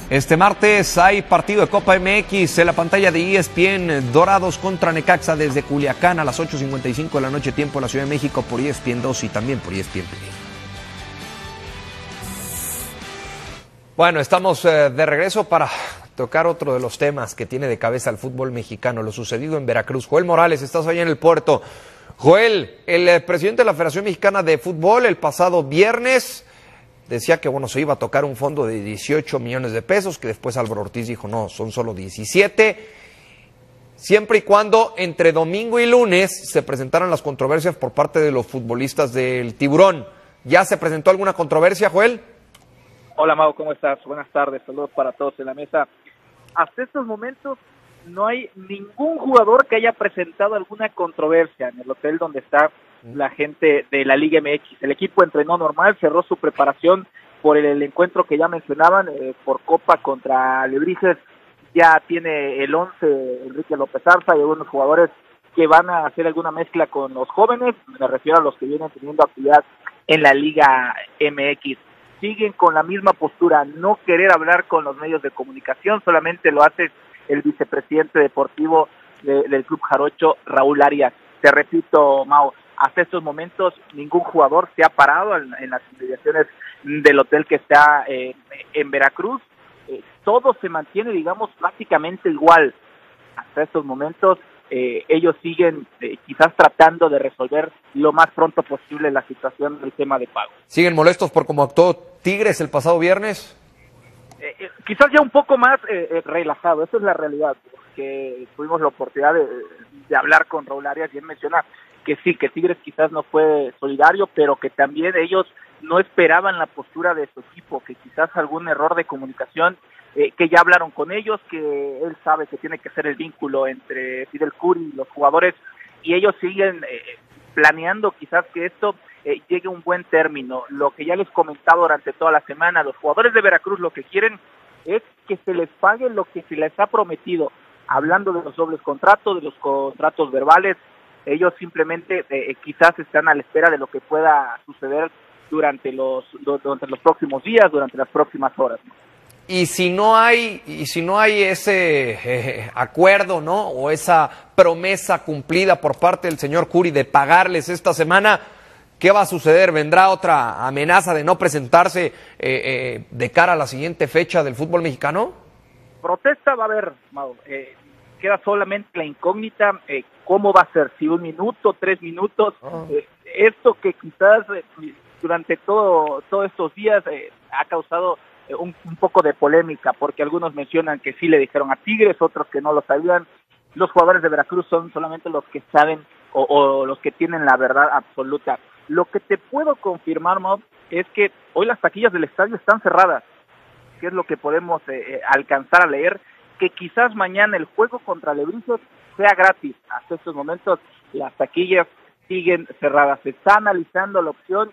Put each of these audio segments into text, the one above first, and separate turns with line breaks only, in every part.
Este martes hay partido de Copa MX en la pantalla de ESPN, Dorados contra Necaxa desde Culiacán a las 8:55 de la noche, tiempo de la Ciudad de México, por ESPN 2 y también por ESPN Play. Bueno, estamos de regreso para tocar otro de los temas que tiene de cabeza el fútbol mexicano, lo sucedido en Veracruz. Joel Morales, estás allá en el puerto. Joel, el presidente de la Federación Mexicana de Fútbol el pasado viernes decía que se iba a tocar un fondo de 18 millones de pesos, que después Álvaro Ortiz dijo no, son solo 17, siempre y cuando entre domingo y lunes se presentaran las controversias por parte de los futbolistas del Tiburón. ¿Ya se presentó alguna controversia, Joel?
Hola, Mau, ¿cómo estás? Buenas tardes, saludos para todos en la mesa. Hasta estos momentos no hay ningún jugador que haya presentado alguna controversia en el hotel donde está la gente de la Liga MX. El equipo entrenó normal, cerró su preparación por el encuentro que ya mencionaban, por Copa contra Alebrijes. Ya tiene el 11 Enrique López Arza y algunos jugadores que van a hacer alguna mezcla con los jóvenes, me refiero a los que vienen teniendo actividad en la Liga MX. Siguen con la misma postura, no querer hablar con los medios de comunicación, solamente lo hace el vicepresidente deportivo del Club Jarocho, Raúl Arias. Te repito, Mau, hasta estos momentos ningún jugador se ha parado en las inmediaciones del hotel que está en Veracruz. Todo se mantiene, digamos, prácticamente igual. Hasta estos momentos ellos siguen quizás tratando de resolver lo más pronto posible la situación del tema de pago.
¿Siguen molestos por cómo actuó Tigres el pasado viernes?
Quizás ya un poco más relajado, esa es la realidad, porque tuvimos la oportunidad de hablar con Raúl Arias y él menciona que sí, que Tigres quizás no fue solidario, pero que también ellos no esperaban la postura de su equipo, que quizás algún error de comunicación, que ya hablaron con ellos, que él sabe que tiene que ser el vínculo entre Fidel Curi y los jugadores, y ellos siguen planeando quizás que esto llegue a un buen término. Lo que ya les comentaba durante toda la semana, los jugadores de Veracruz lo que quieren es que se les pague lo que se les ha prometido, hablando de los dobles contratos, de los contratos verbales. Ellos simplemente quizás están a la espera de lo que pueda suceder durante los próximos días, durante las próximas horas, ¿no?
Y si no hay ese acuerdo, ¿no? O esa promesa cumplida por parte del señor Curi de pagarles esta semana, ¿qué va a suceder? ¿Vendrá otra amenaza de no presentarse de cara a la siguiente fecha del fútbol mexicano?
Protesta va a haber, Mau. Queda solamente la incógnita, cómo va a ser, si 1 minuto, 3 minutos, esto que quizás durante todos estos días ha causado un poco de polémica, porque algunos mencionan que sí le dijeron a Tigres, otros que no lo sabían. Los jugadores de Veracruz son solamente los que saben o los que tienen la verdad absoluta. Lo que te puedo confirmar, Mau, es que hoy las taquillas del estadio están cerradas, que es lo que podemos alcanzar a leer, que quizás mañana el juego contra Alebrijes sea gratis. Hasta estos momentos las taquillas siguen cerradas. Se está analizando la opción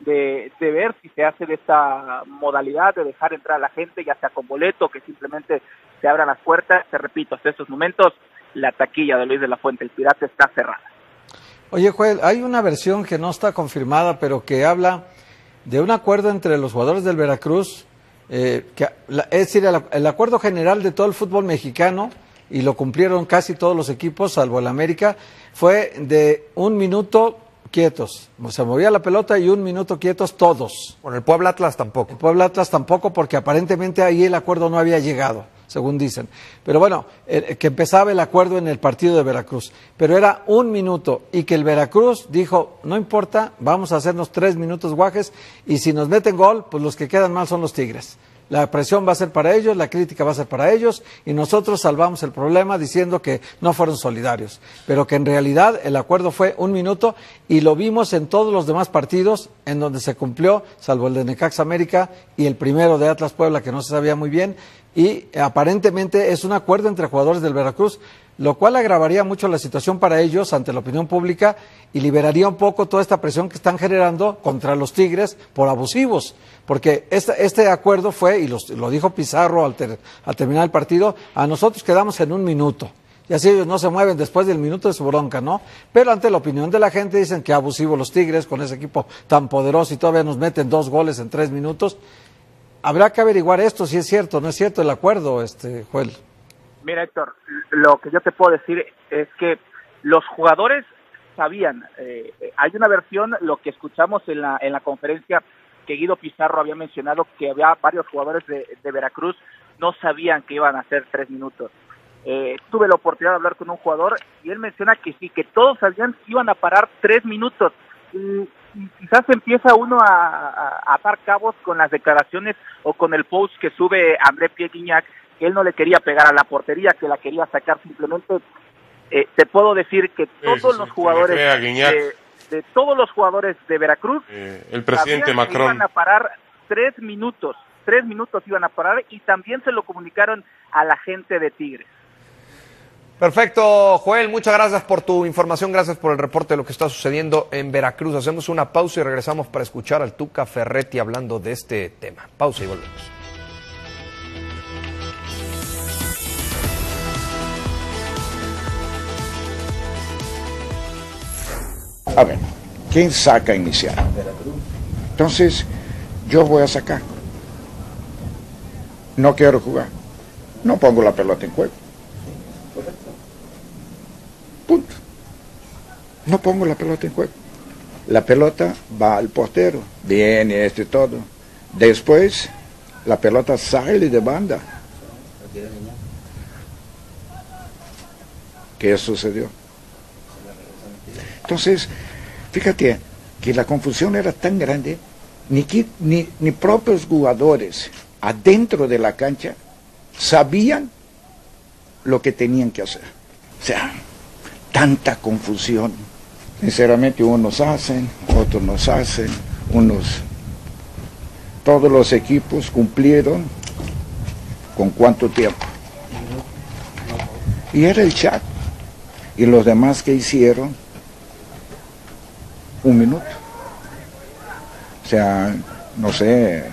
de ver si se hace de esta modalidad de dejar entrar a la gente, ya sea con boleto, que simplemente se abran las puertas. Te repito, hasta estos momentos la taquilla de Luis de la Fuente, el Pirata, está cerrada.
Oye, Joel, hay una versión que no está confirmada, pero que habla de un acuerdo entre los jugadores del Veracruz, es decir, el acuerdo general de todo el fútbol mexicano, y lo cumplieron casi todos los equipos, salvo el América, fue de 1 minuto quietos. Se movía la pelota y 1 minuto quietos todos.
Bueno, el Puebla Atlas tampoco.
El Puebla Atlas tampoco, porque aparentemente ahí el acuerdo no había llegado, según dicen. Pero bueno, que empezaba el acuerdo en el partido de Veracruz. Pero era 1 minuto, y que el Veracruz dijo, no importa, vamos a hacernos 3 minutos guajes, y si nos meten gol, pues los que quedan mal son los Tigres. La presión va a ser para ellos, la crítica va a ser para ellos, y nosotros salvamos el problema diciendo que no fueron solidarios. Pero que en realidad el acuerdo fue 1 minuto, y lo vimos en todos los demás partidos en donde se cumplió, salvo el de Necaxa América y el primero de Atlas Puebla, que no se sabía muy bien, y aparentemente es un acuerdo entre jugadores del Veracruz, lo cual agravaría mucho la situación para ellos ante la opinión pública y liberaría un poco toda esta presión que están generando contra los Tigres por abusivos, porque este acuerdo fue, y lo dijo Pizarro al terminar el partido, a nosotros quedamos en 1 minuto, y así ellos no se mueven después del minuto de su bronca, ¿no? Pero ante la opinión de la gente dicen que abusivos los Tigres con ese equipo tan poderoso y todavía nos meten 2 goles en 3 minutos. habrá que averiguar esto, si es cierto o no es cierto el acuerdo, Joel.
Mira, Héctor, lo que yo te puedo decir es que los jugadores sabían, hay una versión, lo que escuchamos en la conferencia, que Guido Pizarro había mencionado que había varios jugadores de Veracruz no sabían que iban a hacer 3 minutos. Tuve la oportunidad de hablar con un jugador y él menciona que sí, que todos sabían que iban a parar 3 minutos. Y quizás empieza uno a atar cabos con las declaraciones o con el post que sube André Pierre Gignac, que él no le quería pegar a la portería, que la quería sacar simplemente. Te puedo decir que todos los jugadores de todos los jugadores de Veracruz,
el presidente Macron,
iban a parar 3 minutos iban a parar, y también se lo comunicaron a la gente de Tigres.
Perfecto, Joel, muchas gracias por tu información, gracias por el reporte de lo que está sucediendo en Veracruz. Hacemos una pausa y regresamos para escuchar al Tuca Ferretti hablando de este tema. Pausa y volvemos.
A ver, ¿quién saca inicial? Entonces, yo voy a sacar. No quiero jugar. No pongo la pelota en juego. Punto. No pongo la pelota en juego. La pelota va al portero. Viene y todo. Después, la pelota sale de banda. ¿Qué sucedió? Entonces, fíjate que la confusión era tan grande, ni propios jugadores adentro de la cancha sabían lo que tenían que hacer. O sea, tanta confusión. Sinceramente, unos hacen, otros nos hacen, todos los equipos cumplieron con cuánto tiempo. Y era el chat. Y los demás que hicieron 1 minuto. O sea, no sé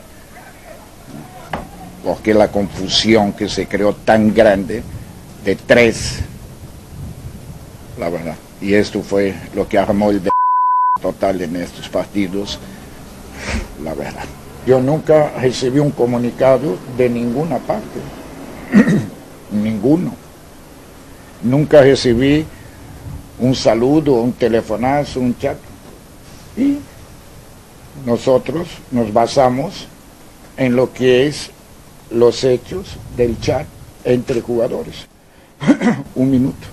por qué la confusión que se creó tan grande de 3, la verdad. Y esto fue lo que armó el total en estos partidos, la verdad. Yo nunca recibí un comunicado de ninguna parte, ninguno. Nunca recibí un saludo, un telefonazo, un chat. Y nosotros nos basamos en lo que es los hechos del chat entre jugadores. 1 minuto.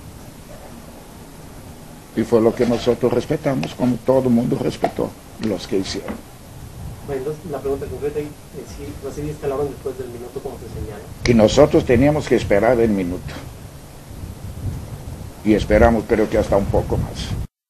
Y fue lo que nosotros respetamos, como todo el mundo respetó los que hicieron.
Bueno, entonces la pregunta concreta es si recibiste la orden después del minuto, como se señala.
Que nosotros teníamos que esperar el minuto. Y esperamos, creo que hasta un poco más.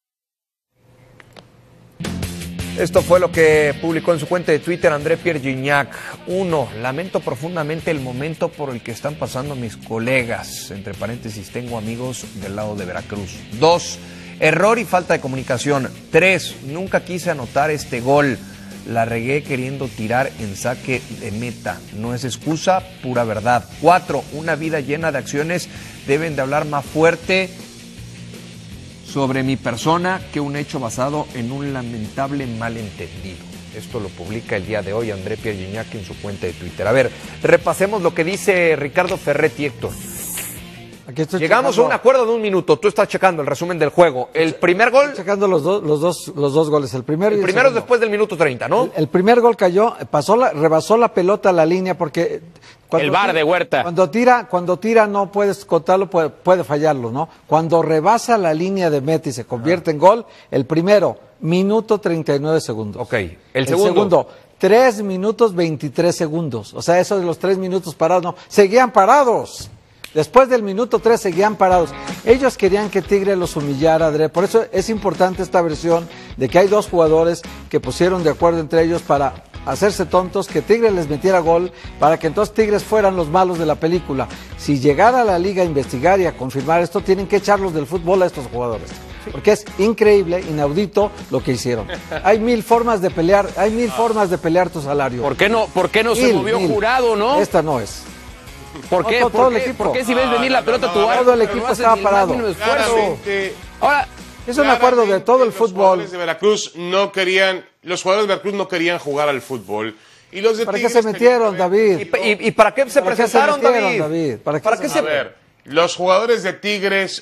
Esto fue lo que publicó en su cuenta de Twitter André Pierre Gignac. 1. Lamento profundamente el momento por el que están pasando mis colegas. Entre paréntesis, tengo amigos del lado de Veracruz. 2. Error y falta de comunicación. 3. Nunca quise anotar este gol. La regué queriendo tirar en saque de meta. No es excusa, pura verdad. 4. Una vida llena de acciones. Deben de hablar más fuerte sobre mi persona que un hecho basado en un lamentable malentendido. Esto lo publica el día de hoy André Pierre Gignac en su cuenta de Twitter. A ver, repasemos lo que dice Ricardo Ferretti, Héctor. Llegamos a un acuerdo de 1 minuto. Tú estás checando el resumen del juego. El primer gol.
Estoy checando los dos goles. El primero
es después del minuto 30, ¿no?
El primer gol cayó, rebasó la pelota a la línea porque
el VAR de Huerta.
Cuando tira no puedes contarlo, puede fallarlo, ¿no? Cuando rebasa la línea de meta y se convierte en gol, el primero, minuto 39 segundos.
Ok. El segundo
3 minutos 23 segundos. O sea, eso de los 3 minutos parados, no. Seguían parados. Después del minuto 3 seguían parados. Ellos querían que Tigre los humillara, André. Por eso es importante esta versión de que hay 2 jugadores que pusieron de acuerdo entre ellos para hacerse tontos, que Tigre les metiera gol, para que entonces Tigres fueran los malos de la película. Si llegara a la liga a investigar y a confirmar esto, tienen que echarlos del fútbol a estos jugadores. Porque es increíble, inaudito lo que hicieron. Hay 1000 formas de pelear, tu salario.
¿Por qué no se movió Jurado, no?
Esta no es.
¿Por qué? ¿Por qué si ves venir la pelota tu
todo el equipo estaba parado?
Ahora,
es un acuerdo de todo el fútbol.
Los jugadores de Veracruz no querían jugar al fútbol Y los de
¿Para
Tigres
qué se metieron, David?
¿Y para qué se presentaron, David?
¿Para qué se
A ver, los jugadores de Tigres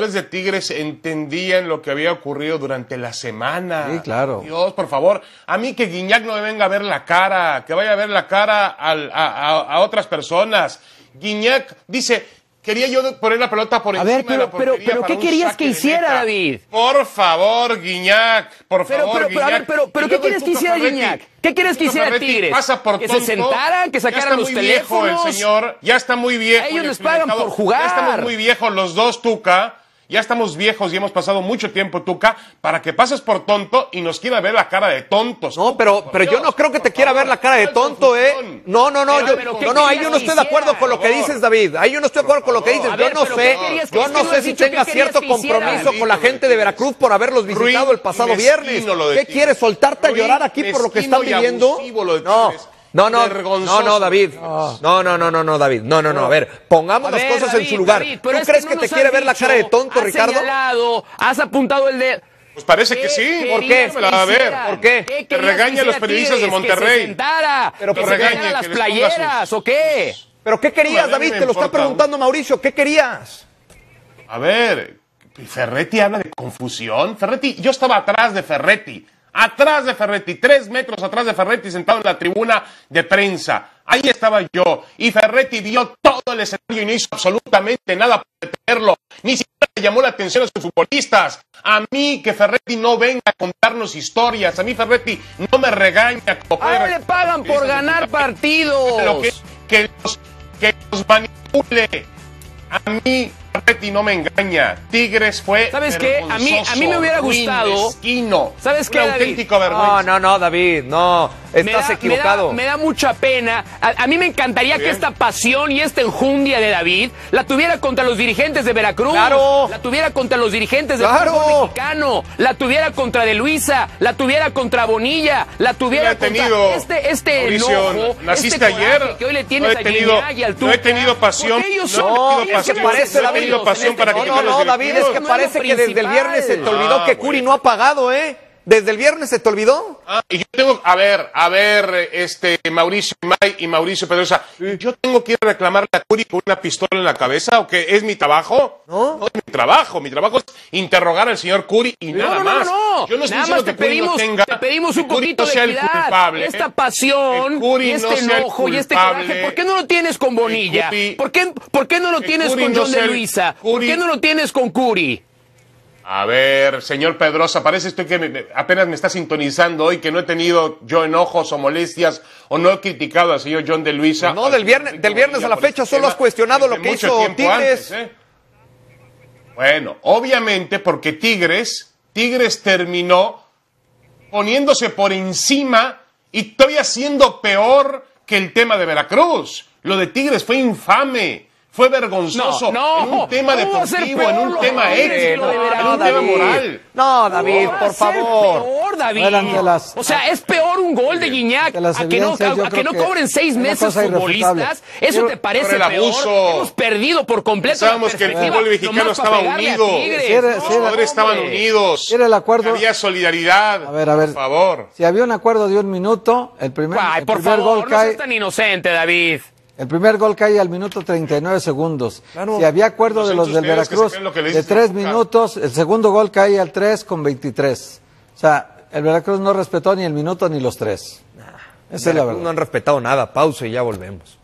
entendían lo que había ocurrido durante la semana.
Sí, claro.
Dios, por favor, a mí que Guiñac no me venga a ver la cara, que vaya a ver la cara a otras personas. Guiñac dice, quería yo poner la pelota por encima de la portería.
Pero
para
¿qué
un
querías
saque
que
de
hiciera,
meta.
David?
Por favor, Guiñac, por favor, Guiñac.
Pero ¿qué quieres que hiciera Guiñac? ¿Qué quieres que hiciera Tigres? ¿Que se sentaran, que sacaran los teléfonos?
Viejo el señor, ya está muy viejo.
A ellos les pagan por jugar.
Ya estamos muy viejos los dos, Tuca. Ya estamos viejos y hemos pasado mucho tiempo, Tuca, para que pases por tonto y nos quiera ver la cara de tontos.
No, pero yo no creo que te quiera ver la cara de tonto, ¿eh? No, ahí yo no estoy de acuerdo con lo que dices, David. Ahí yo no estoy de acuerdo con lo que dices. Yo no sé si tenga cierto compromiso con la gente de Veracruz por haberlos visitado el pasado viernes. ¿Qué quieres, soltarte a llorar aquí por lo que están viviendo? No, David. David. A ver, pongamos las cosas en su lugar. ¿Tú crees que te quiere ver la cara de tonto, Ricardo?
Has señalado, has apuntado el de...
Pues parece que sí.
¿Por qué?
A ver,
¿por qué?
Te regañan los periodistas de Monterrey.
Pero que se regañan las playeras, ¿o qué?
¿Pero qué querías, David? Te lo está preguntando Mauricio. ¿Qué querías?
A ver, Ferretti habla de confusión. Yo estaba atrás de Ferretti, 3 metros atrás de Ferretti, sentado en la tribuna de prensa. Ahí estaba yo, y Ferretti vio todo el escenario y no hizo absolutamente nada para detenerlo. Ni siquiera le llamó la atención a sus futbolistas. A mí, que Ferretti no venga a contarnos historias. A mí Ferretti no me regaña.
Ahora le pagan por ganar partidos.
Pero que los manipule. A mí Ferretti no me engaña. Tigres fue
¿sabes qué? A mí me hubiera gustado.
Mezquino.
¿Sabes qué, David?
Auténtico vergüenza.
No, David, no. Estás equivocado.
Me da mucha pena. A mí me encantaría que esta pasión y esta enjundia de David la tuviera contra los dirigentes de Veracruz.
¡Claro!
La tuviera contra los dirigentes del fútbol mexicano. La tuviera contra de Luisa. La tuviera contra Bonilla. La tuviera contra este enojo.
Naciste
este
ayer.
Que hoy le tienes a Guiñac y al Tuca.
No he tenido pasión.
No, David, es que parece que desde el viernes se te olvidó que Curi no ha pagado, ¿eh? ¿Desde el viernes se te olvidó?
Y yo tengo, a ver, Mauricio y Mauricio Pedrosa, ¿yo tengo que ir a reclamarle a Curi con una pistola en la cabeza o qué? ¿Es mi trabajo? No es mi trabajo es interrogar al señor Curi y nada más. Yo no estoy diciendo que Curi no tenga,
te pedimos un poquito de equidad, esta pasión, y este enojo y este coraje. ¿Por qué no lo tienes con Bonilla? ¿Por qué no lo tienes con John de Luisa? ¿Por qué no lo tienes con Curi?
A ver, señor Pedrosa, parece esto que apenas me está sintonizando hoy, que no he tenido yo enojos o molestias, o no he criticado al señor John de Luisa.
No, del viernes a la fecha solo has cuestionado lo que hizo Tigres.
Antes, Bueno, obviamente porque Tigres terminó poniéndose por encima y todavía siendo peor que el tema de Veracruz. Lo de Tigres fue infame. Fue vergonzoso en un tema deportivo, en un tema ético, en un tema moral.
No, David, por favor.
Peor, David. O sea, es peor un gol de Guiñac a que no cobren 6 meses futbolistas. ¿Eso te parece peor? Hemos perdido por completo la
Pensábamos que el
perspectiva.
fútbol mexicano estaba unido. Los jugadores estaban unidos.
Era el acuerdo.
Había solidaridad.
A ver.
Por favor.
Si había un acuerdo de 1 minuto, el primer gol cae.
No seas tan inocente, David.
El primer gol cae al minuto 39 segundos.
Claro.
Si había acuerdo de los del Veracruz de 3 minutos, el segundo gol cae al 3:23. O sea, el Veracruz no respetó ni el minuto ni los 3. Esa es la verdad.
No han respetado nada. Pausa y ya volvemos.